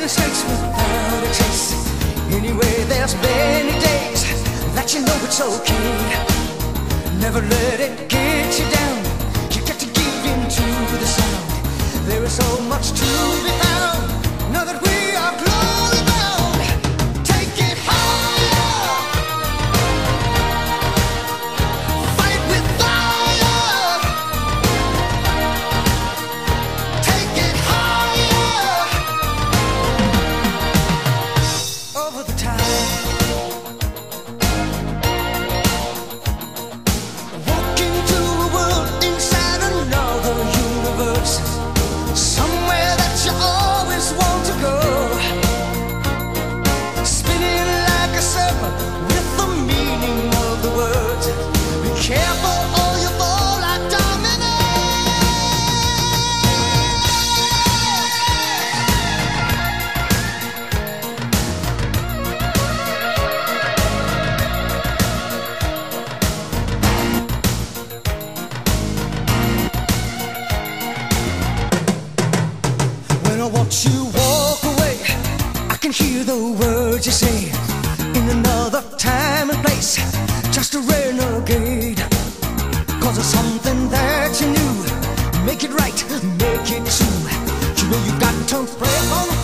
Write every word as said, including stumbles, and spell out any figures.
mistakes without a trace. Anyway, there's many days that you know it's okay. Never let it get you down. You got to give in to the sound. There is so much to be found now that we are glory bound. Take it higher, fight with fire. Take it higher, over the time. Walk into a world inside another universe, somewhere that you always want to go. Spinning like a serpent with the meaning of the words. Be careful or you fall like dominoes. When I watch you walk away, I can hear the words you say. In another time and place, just a renegade. Cause it's something that you knew. Make it right, make it true. You know you got to pray on